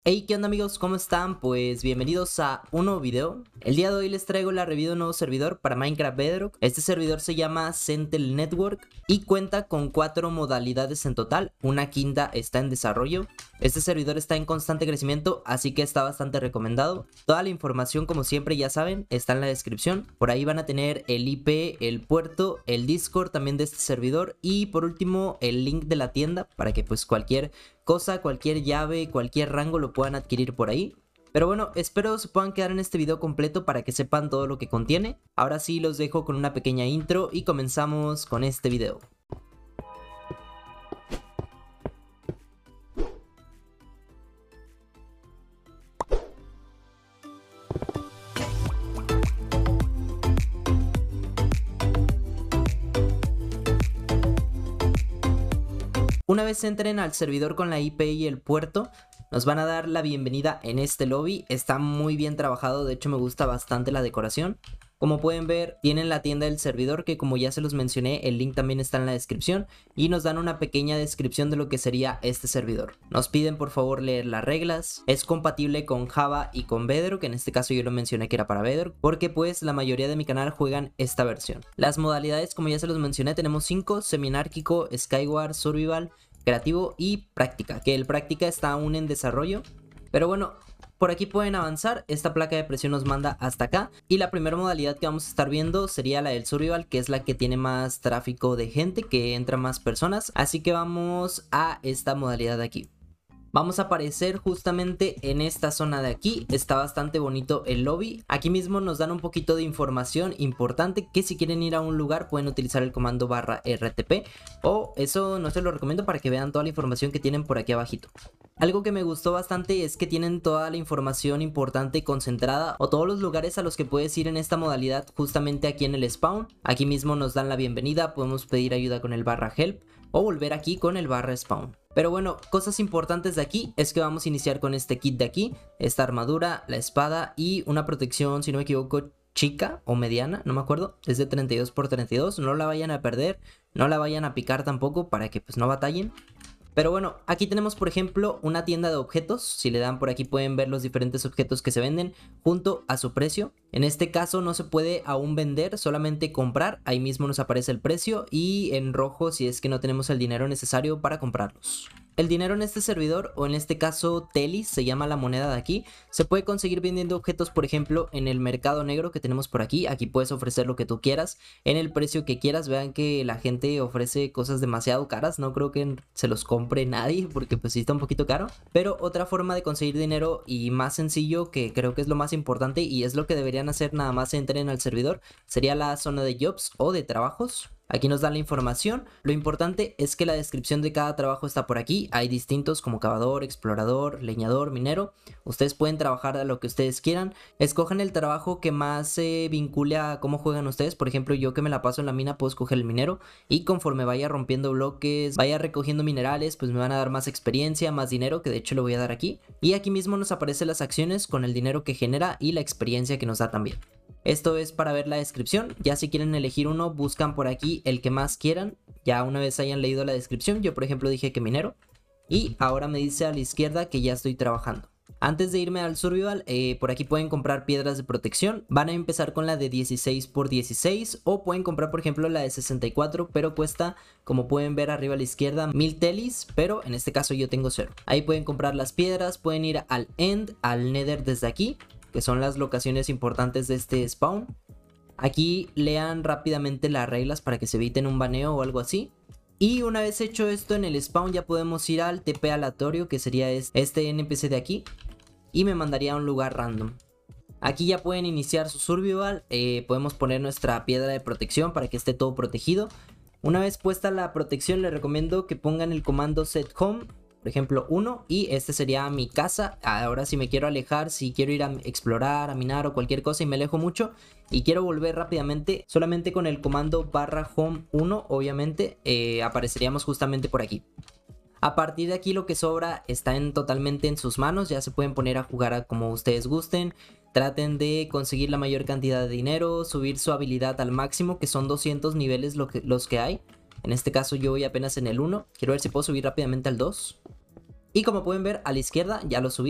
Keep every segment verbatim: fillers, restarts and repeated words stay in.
Hey, ¿qué onda amigos? ¿Cómo están? Pues bienvenidos a un nuevo video. El día de hoy les traigo la review de un nuevo servidor para Minecraft Bedrock. Este servidor se llama Centel Network y cuenta con cuatro modalidades en total. Una quinta está en desarrollo. Este servidor está en constante crecimiento, así que está bastante recomendado. Toda la información, como siempre ya saben, está en la descripción. Por ahí van a tener el I P, el puerto, el Discord también de este servidor y por último el link de la tienda para que pues cualquier cosa, cualquier llave, cualquier rango lo puedan adquirir por ahí. Pero bueno, espero se puedan quedar en este video completo para que sepan todo lo que contiene. Ahora sí los dejo con una pequeña intro y comenzamos con este video. Una vez entren al servidor con la I P y el puerto, nos van a dar la bienvenida en este lobby. Está muy bien trabajado, de hecho me gusta bastante la decoración. Como pueden ver, tienen la tienda del servidor que, como ya se los mencioné, el link también está en la descripción. Y nos dan una pequeña descripción de lo que sería este servidor. Nos piden por favor leer las reglas. Es compatible con Java y con Bedrock, que en este caso yo lo mencioné que era para Bedrock, porque pues la mayoría de mi canal juegan esta versión. Las modalidades, como ya se los mencioné, tenemos cinco: seminárquico, Skyward, Survival, creativo y práctica, que el práctica está aún en desarrollo. Pero bueno, por aquí pueden avanzar. Esta placa de presión nos manda hasta acá. Y la primera modalidad que vamos a estar viendo sería la del Survival, que es la que tiene más tráfico de gente, que entra más personas. Así que vamos a esta modalidad de aquí. Vamos a aparecer justamente en esta zona de aquí. Está bastante bonito el lobby. Aquí mismo nos dan un poquito de información importante, que si quieren ir a un lugar pueden utilizar el comando barra R T P, o eso no se lo recomiendo para que vean toda la información que tienen por aquí abajito. Algo que me gustó bastante es que tienen toda la información importante concentrada, o todos los lugares a los que puedes ir en esta modalidad justamente aquí en el spawn. Aquí mismo nos dan la bienvenida, podemos pedir ayuda con el barra help o volver aquí con el barra spawn. Pero bueno, cosas importantes de aquí es que vamos a iniciar con este kit de aquí, esta armadura, la espada y una protección, si no me equivoco, chica o mediana, no me acuerdo, es de treinta y dos por treinta y dos, no la vayan a perder, no la vayan a picar tampoco para que pues no batallen. Pero bueno, aquí tenemos por ejemplo una tienda de objetos. Si le dan por aquí pueden ver los diferentes objetos que se venden junto a su precio. En este caso no se puede aún vender, solamente comprar. Ahí mismo nos aparece el precio y en rojo si es que no tenemos el dinero necesario para comprarlos. El dinero en este servidor, o en este caso Telis, se llama la moneda de aquí, se puede conseguir vendiendo objetos, por ejemplo, en el mercado negro que tenemos por aquí. Aquí puedes ofrecer lo que tú quieras, en el precio que quieras. Vean que la gente ofrece cosas demasiado caras, no creo que se los compre nadie, porque pues sí está un poquito caro. Pero otra forma de conseguir dinero y más sencillo, que creo que es lo más importante y es lo que deberían hacer nada más entren al servidor, sería la zona de jobs o de trabajos. Aquí nos dan la información. Lo importante es que la descripción de cada trabajo está por aquí. Hay distintos como cavador, explorador, leñador, minero. Ustedes pueden trabajar a lo que ustedes quieran. Escojan el trabajo que más se vincule a cómo juegan ustedes. Por ejemplo, yo que me la paso en la mina puedo escoger el minero. Y conforme vaya rompiendo bloques, vaya recogiendo minerales, pues me van a dar más experiencia, más dinero, que de hecho lo voy a dar aquí. Y aquí mismo nos aparecen las acciones con el dinero que genera y la experiencia que nos da también. Esto es para ver la descripción. Ya si quieren elegir uno, buscan por aquí el que más quieran. Ya una vez hayan leído la descripción, yo por ejemplo dije que minero. Y ahora me dice a la izquierda que ya estoy trabajando. Antes de irme al survival, eh, por aquí pueden comprar piedras de protección. Van a empezar con la de dieciséis por dieciséis o pueden comprar por ejemplo la de sesenta y cuatro, pero cuesta, como pueden ver arriba a la izquierda, mil telis, pero en este caso yo tengo cero. Ahí pueden comprar las piedras, pueden ir al end, al nether desde aquí, que son las locaciones importantes de este spawn. Aquí lean rápidamente las reglas para que se eviten un baneo o algo así. Y una vez hecho esto en el spawn ya podemos ir al T P aleatorio, que sería este N P C de aquí, y me mandaría a un lugar random. Aquí ya pueden iniciar su survival. eh, Podemos poner nuestra piedra de protección para que esté todo protegido. Una vez puesta la protección les recomiendo que pongan el comando set home, por ejemplo uno, y este sería mi casa. Ahora si me quiero alejar, si quiero ir a explorar, a minar o cualquier cosa y me alejo mucho y quiero volver rápidamente, solamente con el comando barra home uno obviamente eh, apareceríamos justamente por aquí. A partir de aquí lo que sobra está en, totalmente en sus manos. Ya se pueden poner a jugar a como ustedes gusten. Traten de conseguir la mayor cantidad de dinero, subir su habilidad al máximo, que son doscientos niveles lo que, los que hay. En este caso yo voy apenas en el uno. Quiero ver si puedo subir rápidamente al dos. Y como pueden ver a la izquierda ya lo subí.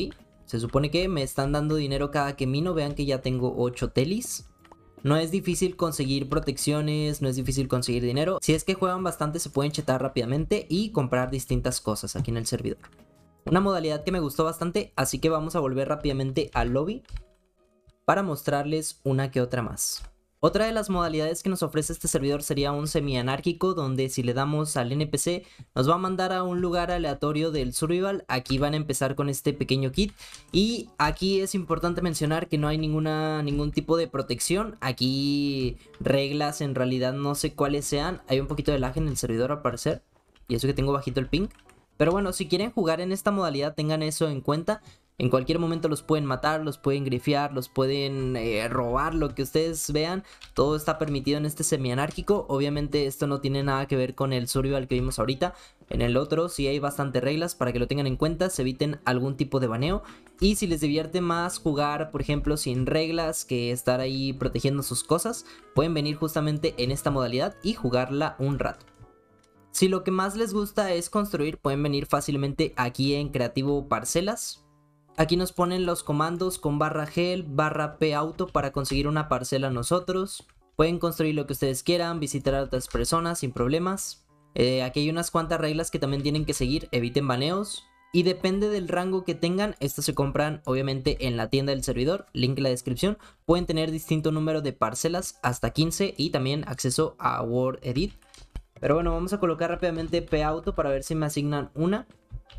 Se supone que me están dando dinero cada que mino. Vean que ya tengo ocho telis. No es difícil conseguir protecciones, no es difícil conseguir dinero. Si es que juegan bastante se pueden chetar rápidamente y comprar distintas cosas aquí en el servidor. Una modalidad que me gustó bastante, así que vamos a volver rápidamente al lobby para mostrarles una que otra más. Otra de las modalidades que nos ofrece este servidor sería un semi-anárquico, donde si le damos al N P C nos va a mandar a un lugar aleatorio del survival. Aquí van a empezar con este pequeño kit y aquí es importante mencionar que no hay ninguna, ningún tipo de protección. Aquí reglas en realidad no sé cuáles sean, hay un poquito de lag en el servidor al parecer y eso que tengo bajito el ping. Pero bueno, si quieren jugar en esta modalidad tengan eso en cuenta. En cualquier momento los pueden matar, los pueden grifear, los pueden eh, robar, lo que ustedes vean. Todo está permitido en este semi-anárquico. Obviamente esto no tiene nada que ver con el survival que vimos ahorita. En el otro sí hay bastantes reglas para que lo tengan en cuenta, se eviten algún tipo de baneo. Y si les divierte más jugar, por ejemplo, sin reglas que estar ahí protegiendo sus cosas, pueden venir justamente en esta modalidad y jugarla un rato. Si lo que más les gusta es construir, pueden venir fácilmente aquí en Creativo Parcelas. Aquí nos ponen los comandos con barra help, barra pauto para conseguir una parcela nosotros. Pueden construir lo que ustedes quieran, visitar a otras personas sin problemas. Eh, aquí hay unas cuantas reglas que también tienen que seguir, eviten baneos. Y depende del rango que tengan, estos se compran obviamente en la tienda del servidor, link en la descripción. Pueden tener distinto número de parcelas, hasta quince, y también acceso a Word Edit. Pero bueno, vamos a colocar rápidamente pauto para ver si me asignan una.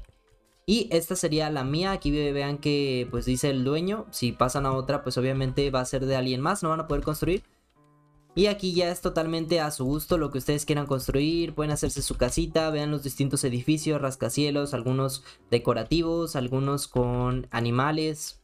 Y esta sería la mía, aquí vean que pues dice el dueño, si pasan a otra pues obviamente va a ser de alguien más, no van a poder construir. Y aquí ya es totalmente a su gusto lo que ustedes quieran construir, pueden hacerse su casita, vean los distintos edificios, rascacielos, algunos decorativos, algunos con animales.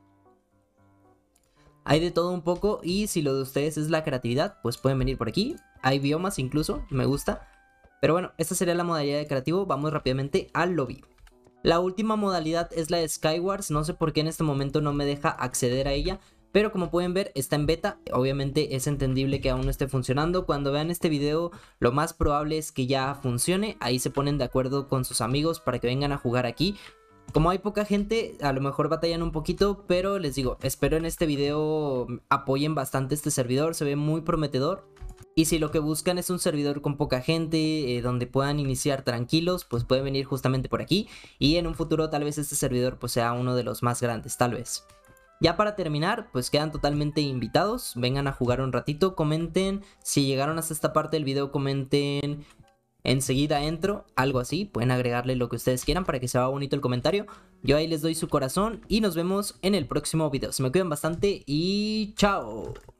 Hay de todo un poco y si lo de ustedes es la creatividad pues pueden venir por aquí, hay biomas incluso, me gusta. Pero bueno, esta sería la modalidad de creativo, vamos rápidamente al lobby. La última modalidad es la de Skywars, no sé por qué en este momento no me deja acceder a ella, pero como pueden ver está en beta, obviamente es entendible que aún no esté funcionando. Cuando vean este video lo más probable es que ya funcione, ahí se ponen de acuerdo con sus amigos para que vengan a jugar aquí. Como hay poca gente, a lo mejor batallan un poquito, pero les digo, espero en este video apoyen bastante este servidor, se ve muy prometedor. Y si lo que buscan es un servidor con poca gente, eh, donde puedan iniciar tranquilos, pues pueden venir justamente por aquí. Y en un futuro tal vez este servidor pues sea uno de los más grandes, tal vez. Ya para terminar, pues quedan totalmente invitados, vengan a jugar un ratito, comenten, si llegaron hasta esta parte del video comenten enseguida entro, algo así, pueden agregarle lo que ustedes quieran para que se vea bonito el comentario. Yo ahí les doy su corazón y nos vemos en el próximo video, se me cuidan bastante y chao.